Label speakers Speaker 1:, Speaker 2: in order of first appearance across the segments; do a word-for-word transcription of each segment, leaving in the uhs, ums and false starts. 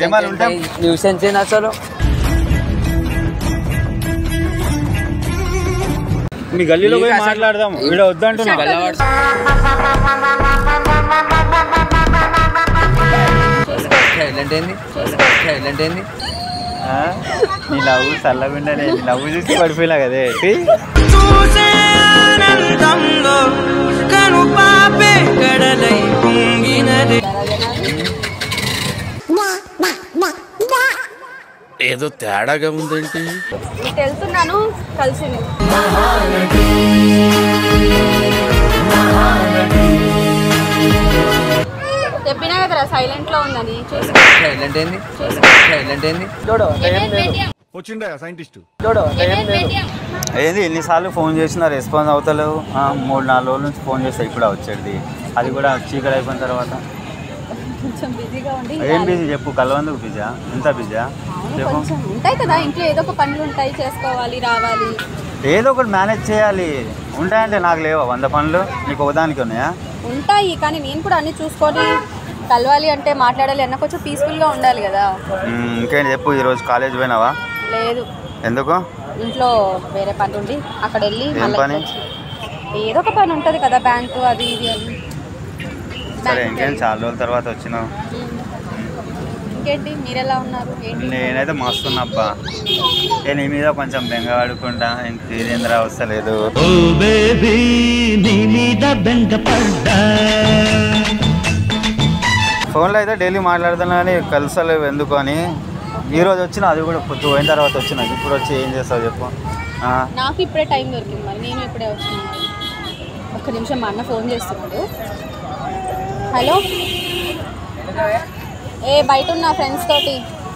Speaker 1: Nuisance ఏంది అసలు?
Speaker 2: మీ గల్లీలో పోయి మాట్లాడదాం. వీడు వద్దంటున్నా. నీ లవ్ చల్లగుండలే, నీ లవ్ చూసి పడిపోయినా కదే.
Speaker 3: ఏదో తేడాగా ఉందేంటి?
Speaker 4: వెళ్తున్నాను కలిసింది. చెప్పినా కదరా సైలెంట్ లో ఉందని.
Speaker 1: సైలెంట్ ఏంది? సైలెంట్ ఏంది?
Speaker 2: ఏంది ఎన్నిసార్లు ఫోన్ చేసినా రెస్పాన్స్ అవుతలేవు. మూడు నాలుగు రోజుల నుంచి ఫోన్ చేస్తా, ఇప్పుడు వచ్చేది. అది కూడా చీకటి అయిపోయిన తర్వాత. ఏం బిజీ చెప్పు? కలవందుకు బిజా? ఎంత బిజా చెప్పు?
Speaker 4: ఉంటాయి కదా ఇంట్లో, ఏదో ఒక పనులు ఉంటాయి, చేసుకోవాలి, రావాలి,
Speaker 2: ఏదో ఒకటి మేనేజ్ చేయాలి. ఉంటాయంటే నాకు లేవా వంద పనులు? నీకు ఒకదానికి ఉన్నాయా?
Speaker 4: ఉంటాయి, కానీ నేను కూడా అన్ని చూసుకొని కలవాలి అంటే మాట్లాడాలి అన్న కొంచెం పీస్ఫుల్గా ఉండాలి కదా.
Speaker 2: ఇంకేంటి చెప్పు? ఈరోజు కాలేజ్ పోయినావా?
Speaker 4: లేదు.
Speaker 2: ఎందుకు?
Speaker 4: ఇంట్లో వేరే పని ఉండి అక్కడ వెళ్ళి
Speaker 2: పని?
Speaker 4: ఏదో ఒక పని ఉంటుంది కదా, బ్యాంకు అది ఇది అని.
Speaker 2: సరే, ఇంకేం చాలా రోజుల తర్వాత వచ్చినావు.
Speaker 4: ఇంకేంటి మీరు ఎలా ఉన్నారు?
Speaker 2: నేనైతే మస్తున్నా అబ్బా. నీ మీద కొంచెం బెంగ పడుకుంటా. ఇంక తీరేంద్ర వస్తలేదు. ఫోన్లో అయితే డైలీ మాట్లాడుతున్నా కానీ కలిసలేవు ఎందుకు అని. ఈరోజు వచ్చిన, అది కూడా పొద్దు పోయిన తర్వాత వచ్చిన. ఇప్పుడు వచ్చి ఏం చేస్తావు చెప్పు?
Speaker 4: నాకు ఇప్పుడే టైం దొరికింది, మరి నేను ఇప్పుడే వచ్చిన. ఒక్క నిమిషం, మా అన్న ఫోన్ చేస్తున్నాడు. హలో, ఏ బయట ఉన్నా ఫ్రెండ్స్ తోటి.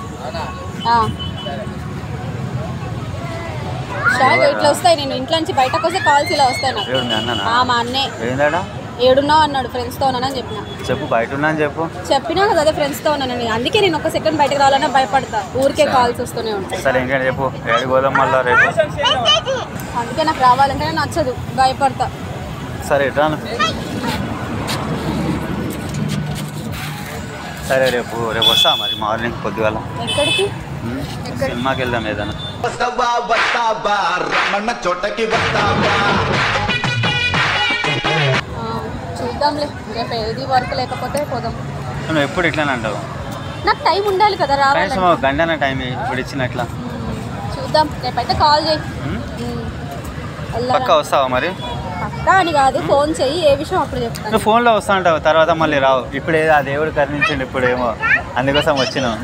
Speaker 4: ఇట్లా వస్తాయి, నేను ఇంట్లో నుంచి బయటకు వస్తే కాల్స్ ఇలా వస్తాయి నాకు. మా అన్నే ఏడున్నావు అన్నాడు. ఫ్రెండ్స్తో ఉన్నానని చెప్పిన.
Speaker 2: చెప్పు, బయట ఉన్నా అని చెప్పు.
Speaker 4: చెప్పినా కదా అదే ఫ్రెండ్స్తో ఉన్నానని. అందుకే నేను ఒక సెకండ్ బయటకు రావాలన్నా భయపడతా, ఊరికే కాల్స్ వస్తూనే ఉంటాయి.
Speaker 2: సరే, ఇంకేంటి చెప్పు? ఏడు పోదాం మళ్ళా రేపు.
Speaker 4: అందుకే నాకు రావాలంటే నచ్చదు, భయపడతా.
Speaker 2: సరే రాను. సరే, రేపు రేపు వస్తా మరి మార్నింగ్ పొద్దుగాల.
Speaker 4: ఎక్కడికి?
Speaker 2: సినిమాకి వెళ్దాం ఏదైనా.
Speaker 4: చూద్దాంలే, రేపు ఏది వర్క్ లేకపోతే పోదాం.
Speaker 2: నువ్వు ఎప్పుడు ఇట్లానే అంటావు?
Speaker 4: నాకు టైం ఉండాలి కదా, రావాలి.
Speaker 2: గంటన టైం ఇప్పుడు ఇచ్చినట్లా.
Speaker 4: చూద్దాం, రేపైతే కాల్ చేయి.
Speaker 2: పక్కా వస్తావా మరి?
Speaker 4: పక్కా అని కాదు, ఫోన్ చెయ్యి, ఏ విషయం అప్పుడు చెప్తాను.
Speaker 2: నువ్వు ఫోన్లో వస్తా అంటావు, తర్వాత మళ్ళీ రావు. ఇప్పుడు ఏదో ఆ దేవుడు కరుణించండి, ఇప్పుడు ఏమో అందుకోసం వచ్చినావు.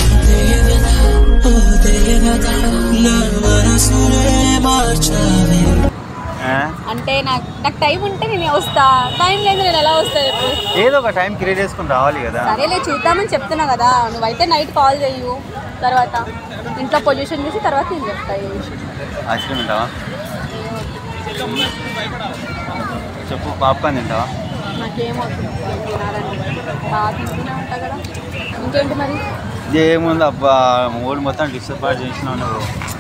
Speaker 4: అంటే నాకు నాకు టైం ఉంటే నేను వస్తా, టైం లేదు నేను ఎలా వస్తా?
Speaker 2: ఏదో ఒక టైం క్రియేట్ చేసుకుని రావాలి కదా.
Speaker 4: సరేలే, చూద్దామని చెప్తున్నా కదా. నువ్వైతే నైట్ కాల్ చెయ్యు, తర్వాత ఇంట్లో పొజిషన్ చూసి తర్వాత నేను చెప్తా.
Speaker 2: ఐస్ క్రీమ్ తింటావా? చెప్పు. పాప్కార్న్ తింటావా?
Speaker 4: నాకేమవుతుంది బాగా తింటూనే ఉంటా కదా. ఇంకేంటి మరి?
Speaker 2: ఏముంది అబ్బా, మూడు మొత్తం డిస్టర్బ్ చేసినావు నువ్వు.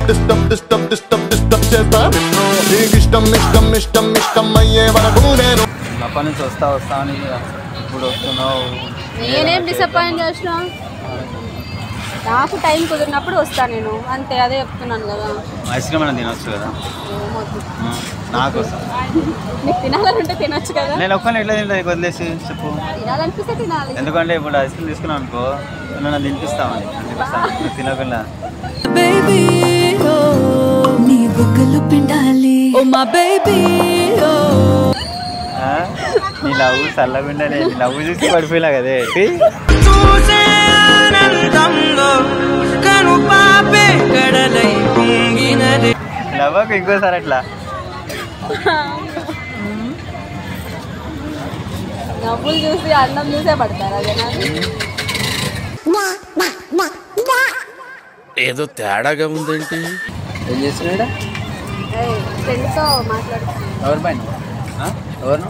Speaker 2: అప్పటి నుంచి వస్తా వస్తా అని ఇప్పుడు వస్తున్నావు.
Speaker 4: నేనేం డిసప్పాయింట్ చేసినా? నాకు టైం కుదిరినప్పుడు వస్తా నేను, అంతే. అదే చెప్తున్నాను కదా.
Speaker 2: ఐస్ క్రీమ్ అయినా తినొచ్చు కదా. నాకు
Speaker 4: నీకు తినాలని ఉంటే తినొచ్చు కదా.
Speaker 2: నేను ఒక్కనే ఎట్లా తింటా? నీకు వదిలేసి చెప్పు.
Speaker 4: తినాలనిపిస్తే తినాలి.
Speaker 2: ఎందుకంటే ఇప్పుడు ఐస్ క్రీమ్ తీసుకున్నావు అనుకో, నన్ను తినిపిస్తామని తినకుండా. నీ లవ్ చల్లగుండలే, నీ లవ్ చూసి పడిపోయినా కదే. లవ్వకు ఇంకోసారి అట్లా.
Speaker 4: నవ్వులు చూసి అన్నం చూసే పడతారా జనాలు?
Speaker 3: ఏదో తేడాగా ఉందేంటి?
Speaker 1: ఏం చేస్తున్నాడా?
Speaker 4: ఫ్రెండ్స్తో మాట్లాడుతున్నా.
Speaker 1: ఎవరి పైన? ఎవరు?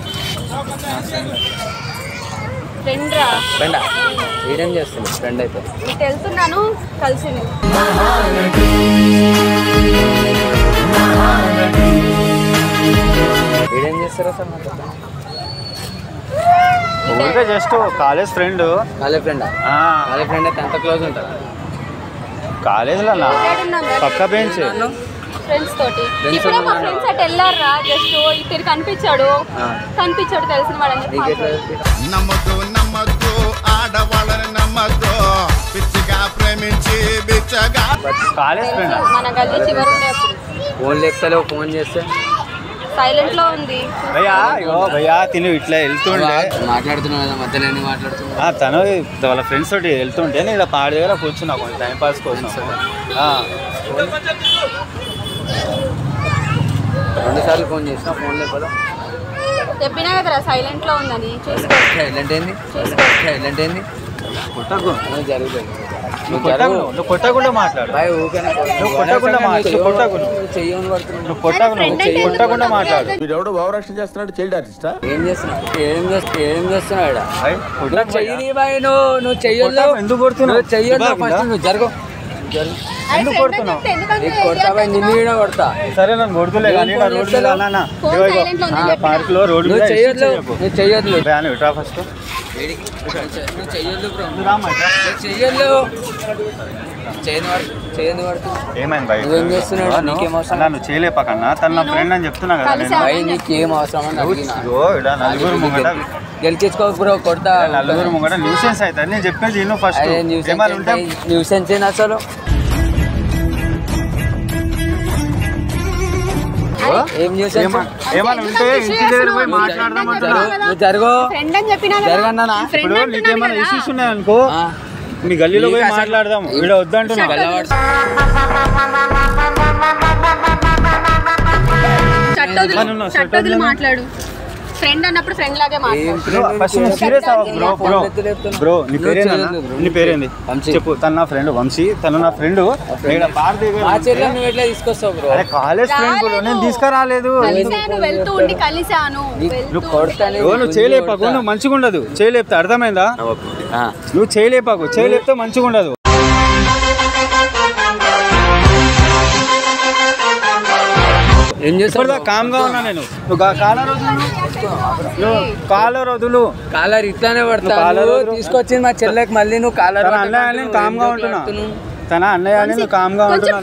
Speaker 4: ఫ్రెండ్ రా.
Speaker 1: ఫ్రెండా? ఏడేం చేస్తుంది ఫ్రెండ్ అయితే?
Speaker 4: నీకు వెళ్తున్నాను కలిసింది.
Speaker 1: ఏడేం చేస్తారా సార్? నాకు
Speaker 2: ఊరికే జస్ట్ కాలేజ్ ఫ్రెండ్.
Speaker 1: కాలేజ్ ఫ్రెండా? కాలేజ్ ఫ్రెండ్ అయితే ఎంత క్లోజ్ ఉంటారా?
Speaker 2: కాలేజ్లో పక్క బెంచ్
Speaker 4: ఫ్రెండ్స్ తోటి. ఇప్పుడు మా ఫ్రెండ్స్ అటు వెళ్ళారా, జస్ట్ ఇద్దరు కనిపించాడు కనిపించాడు తెలిసిన వాళ్ళని.
Speaker 5: నమ్మద్దు నమ్మద్దు ఆడవాళ్ళని నమ్మద్దు, పిచ్చిగా ప్రేమించి బిచ్చగా.
Speaker 2: కాలేజ్ ఫ్రెండ్
Speaker 4: మన గల్లీ చివరి ఉండే
Speaker 1: ఫోన్ లేపుతలేవు, ఫోన్ చేస్తే
Speaker 4: సైలెంట్ లో ఉంది.
Speaker 2: భయ్యా అయ్యో భయ్యా తిను ఇట్లా వెళ్తుండే
Speaker 1: మాట్లాడుతున్నావు కదా మధ్యలో ఎందుకు మాట్లాడుతున్నావు?
Speaker 2: తను వాళ్ళ ఫ్రెండ్స్ తోటి వెళ్తుంటే నేను ఇలా పాడి దగ్గర కూర్చున్నా కొంచెం టైం పాస్ కోసం.
Speaker 1: రెండు సార్లు ఫోన్ చేసినా ఫోన్ లేకపోతే
Speaker 4: చెప్పినా కదరా సైలెంట్ లో ఉందని. చూసుకో
Speaker 1: సైలెంట్ ఏంది? సైలెంట్ ఏంది?
Speaker 2: కొట్టకు
Speaker 1: జరుగుతుంది.
Speaker 2: నువ్వు కొట్టకు నువ్వు కొట్టకుండా మాట్లాడు. నువ్వు కొట్టకుండా మాట్లాడు. కొట్టకు
Speaker 1: చెయ్యని పడుతున్నావు.
Speaker 2: నువ్వు కొట్టకు నువ్వు కొట్టకుండా మాట్లాడు.
Speaker 3: వీడెవడో భావరక్షణ చేస్తున్నాడు, చైల్డ్ ఆర్టిస్టా?
Speaker 1: ఏం చేస్తున్నావు? ఏం చేస్తా ఏం చేస్తున్నావు?
Speaker 2: అయ్, కొట్టకు
Speaker 1: చెయ్యి బాయ్, నువ్వు నువ్వు చెయ్యొద్దు.
Speaker 2: ఎందుకు కొడుతున్నావు?
Speaker 1: నువ్వు చెయ్యొద్దు ఫస్ట్. నువ్వు జరుగు జరుగు.
Speaker 2: ఎందుకు కొడుతున్నావు?
Speaker 1: నీకు కొడతా బాయ్, నిన్ను కూడా కొడతా.
Speaker 2: సరే నన్ను కొడుతులే కానీ నా రోడ్డు మీద అన్నా పార్క్ లో రోడ్డు మీద
Speaker 1: నువ్వు చెయ్యొద్దు నువ్వు చెయ్యొద్దు
Speaker 2: ఇట్రా ఫస్ట్.
Speaker 1: నువ్వు చెయ్యొద్దు బ్రో,
Speaker 2: రామ్మా ఇట్రా.
Speaker 1: నువ్వు చెయ్యొద్దు. చేయని వాడు చేయని వాడుతూ
Speaker 2: ఏమైంది భయ్?
Speaker 1: నువ్వేం చేస్తున్నావు? నీకేం అవసరం?
Speaker 2: నన్ను చేయలేపకన్నా, తను నా ఫ్రెండ్ అని చెప్తున్నా కదా నేను.
Speaker 1: భయ్ నీకేం అవసరం అని అడిగినా.
Speaker 2: ఇదిగో ఈడ నలుగురు ముంగట
Speaker 1: గెలిచేసుకో బ్రో, కొడతా.
Speaker 2: నలుగురు ముంగట న్యూసెన్స్ అవుతుంది. నేను చెప్పేది ఇನ್ನು ఫస్ట్ ఏమైనా ఉంటే
Speaker 1: న్యూసెన్స్ ఏంది అసలు? ఏం న్యూసెన్స్?
Speaker 2: ఏమైనా ఉంటే ఇంటి దగ్గర పోయి మాట్లాడదాం అంటున్నా.
Speaker 1: నువ్వు జరుగు
Speaker 4: ఫ్రెండ్ అని చెప్పినా
Speaker 1: జరగన్నా.
Speaker 2: ఇప్పుడు నీకేమైనా ఇష్యూస్ ఉన్నాయనుకో మీ గల్లీలో పోయి మాట్లాడదాం. ఈడ వద్దంటున్నా.
Speaker 4: చట్టోదులు మాట్లాడు. ఫ్రెండ్ అన్నప్పుడు ఫ్రెండ్ లాగే మాట్లాడు.
Speaker 2: సీరియస్ అవ్వకు బ్రో. బ్రో బ్రో నీ పేరేంది? నీ పేరేంది చెప్పు. తను నా ఫ్రెండ్ వంశీ, తను నా ఫ్రెండ్.
Speaker 1: తీసుకొస్తావు బ్రో?
Speaker 2: అరే కాలేజ్ ఫ్రెండ్ బ్రో, నేను తీసుకురాలేదు.
Speaker 4: వెళ్తూ ఉండి కలిసాను.
Speaker 2: నువ్వు చేయలేపాకు, నువ్వు మంచిగా ఉండదు. చేయలేపితే అర్థమైందా? నువ్వు చేయలేపాకు, చేయలేపితే మంచిగా ఉండదు. కామ్ గా ఉన్నా నేను. నువ్వు కాలర్ వదులు, కాలర్ వదులు.
Speaker 1: కాలర్ ఇట్లానే పడతా. తీసుకొచ్చింది మా చెల్లెకి, మళ్ళీ నువ్వు కాలర్
Speaker 2: అన్నయ్య కామ్ గా ఉంటున్నా. తన అన్నయ్య అని నువ్వు కామ్ గా ఉంటున్నా.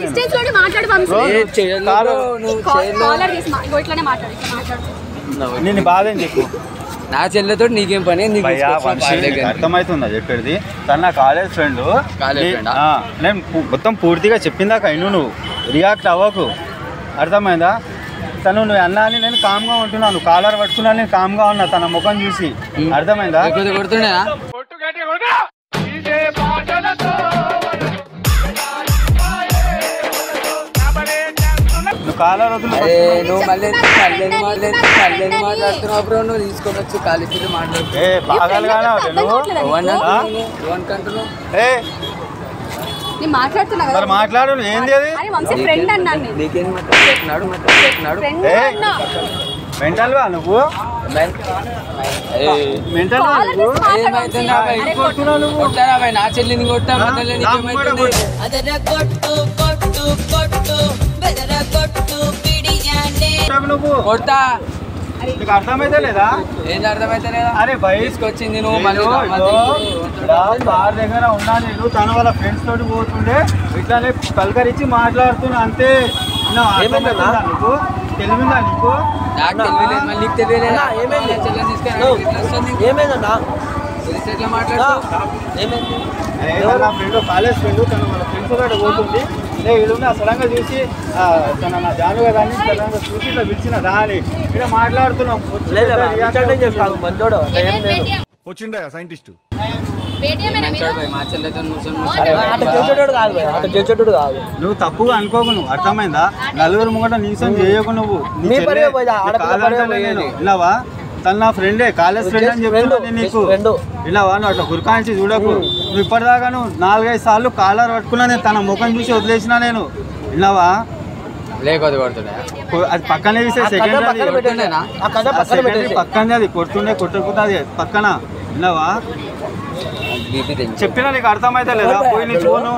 Speaker 2: నేను బాధ ఏం చెప్పు.
Speaker 1: నా చెల్లెతో నీకేం పని?
Speaker 2: అర్థమవుతుందా చెప్పేది? తన నా కాలేజ్ ఫ్రెండ్. నేను మొత్తం పూర్తిగా చెప్పిందాక అయిను, నువ్వు రియాక్ట్ అవ్వకు. అర్థమైందా? తను నువ్వు అన్నా అని నేను కామ్గా ఉంటున్నాను. కాలర్ పట్టుకున్నా, నేను కామ్గా ఉన్నా తన ముఖం చూసి. అర్థమైందా?
Speaker 1: కొడుతున్నా
Speaker 2: నువ్వు కాలర్ వదులు.
Speaker 1: నువ్వు మళ్ళీ మళ్ళీ మాట్లాడుతున్నావు బ్రో. నువ్వు తీసుకొని వచ్చి కాలేజీ మాట్లాడుతున్నావు.
Speaker 2: ఏ బాగాలుగానే నువ్వు ఏ
Speaker 4: మాట్లాడుతున్నా
Speaker 2: మరి మాట్లాడు. ఏంది అది?
Speaker 4: ఫ్రెండ్ అన్నాను.
Speaker 1: నీకేం మాట్లాడుతున్నాడు? మాట్లాడుతున్నాడు
Speaker 2: మెంటల్ వా నువ్వు? మెంటల్
Speaker 1: నా చెల్లిని కొట్టా
Speaker 2: నువ్వు
Speaker 1: కొడతా.
Speaker 2: నీకు అర్థమైతే లేదా?
Speaker 1: ఏంది అర్థమైతే లేదా?
Speaker 2: అరే బయటకు
Speaker 1: వచ్చింది నువ్వు మళ్ళీ
Speaker 2: బార్ దగ్గర ఉన్నా. నేను తన వాళ్ళ ఫ్రెండ్స్ తోటి పోతుండే ఇట్లానే పలకరించి మాట్లాడుతున్నా అంతే. ఏమైందా నీకు? తెలివిందా నీకు?
Speaker 1: నాకు తెలియలేదు, మళ్ళీ నీకు తెలియలేదా? ఏమైందా? ఎట్లా మాట్లాడుతావు? ఏమైంది?
Speaker 2: నా ఫ్రెండ్ కాలేజ్ ఫ్రెండ్, తను వాళ్ళ ఫ్రెండ్స్ తోటి పోతుంది. నేను ఇడున్నా సడన్గా చూసి తన నా జాను కదా అని సడన్గా చూసి ఇట్లా పిలిచిన రా అని ఇక్కడ మాట్లాడుతున్నాం.
Speaker 5: వచ్చిండా సైంటిస్ట్?
Speaker 2: నువ్వు తప్పుగా అనుకోకు. నువ్వు అర్థమైందా? నలుగురు ముంగట నిమిషం చేయకు. నువ్వు విన్నావా? తను నా ఫ్రెండే, కాలేజ్ ఫ్రెండ్ అని చెప్తున్నా నీకు. విన్నావా? నువ్వు అట్లా గురికాంచి చూడకు. నువ్వు ఇప్పటిదాకా నువ్వు నాలుగైదు సార్లు కాలర్ పట్టుకున్నా, నేను తన ముఖం చూసి వదిలేసినా నేను. విన్నావా?
Speaker 1: లేకపోతే కొడుతుండే
Speaker 2: అది పక్కనే తీసే సెకండ్ పక్కనే, అది కొడుతుండే కొట్టకపోతే పక్కన. విన్నావా? చెప్పినా నీకు అర్థమైతే లేదా? పోయి నీ ఫోను.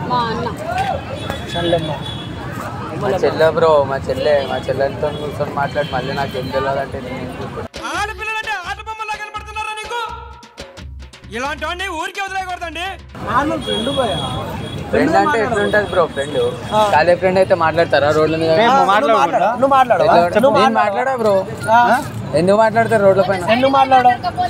Speaker 1: మా చెల్లె బ్రో, మా చెల్లె మా చెల్లెలతో కూర్చొని మాట్లాడి మళ్ళీ నాకు ఏం తెలియదంటే నేను
Speaker 6: ఇలాంటి వాడిని ఊరికి వదిలేకూడదండి.
Speaker 1: ఫ్రెండ్ అంటే ఎట్లుంటది బ్రో? ఫ్రెండ్ కాలేజ్ ఫ్రెండ్ అయితే మాట్లాడతారా రోడ్ల మీద?
Speaker 7: నువ్వు మాట్లాడు
Speaker 1: నేను మాట్లాడా బ్రో. ఎందుకు మాట్లాడతారు రోడ్ల పైన?
Speaker 7: ఎందుకు మాట్లాడు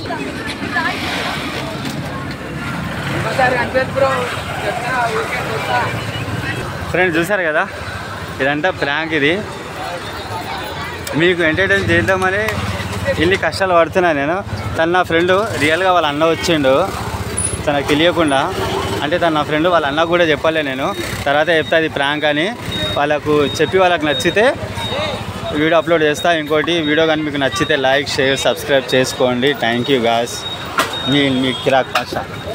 Speaker 2: ఫ్రెండ్స్ చూసారు కదా, ఇదంతా ప్రాంక్. ఇది మీకు ఎంటర్టైన్ చేద్దామని ఇన్ని కష్టాలు పడుతున్నా నేను. తను నా ఫ్రెండ్, రియల్గా వాళ్ళ అన్న వచ్చిండు తనకు తెలియకుండా. అంటే తను నా ఫ్రెండ్, వాళ్ళ అన్నకు కూడా చెప్పలే నేను. తర్వాత చెప్తా అది ప్రాంక్ అని. వాళ్ళకు చెప్పి వాళ్ళకి నచ్చితే వీడియో అప్లోడ్ చేస్తా. ఇంకోటి వీడియో కానీ మీకు నచ్చితే లైక్, షేర్, సబ్స్క్రైబ్ చేసుకోండి. Thank you guys. మీ మీ కిరాక్ పాషా.